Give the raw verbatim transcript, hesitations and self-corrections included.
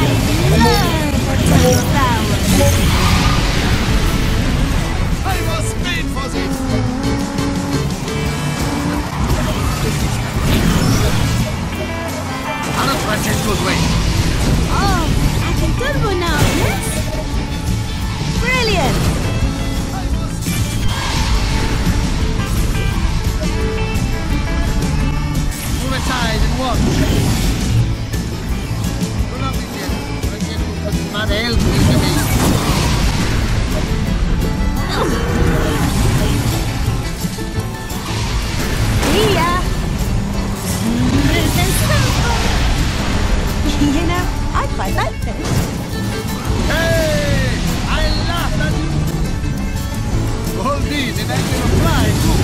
love the flowers. I was made for this! Anna Francis goes away. Oh, I can turbo now, yes? Brilliant! Move aside and watch. Do not be dead. I can't put my help into me. See ya! Smooth and simple. You know, I quite like this. Hey! I laughed at you! Hold these and I can fly too!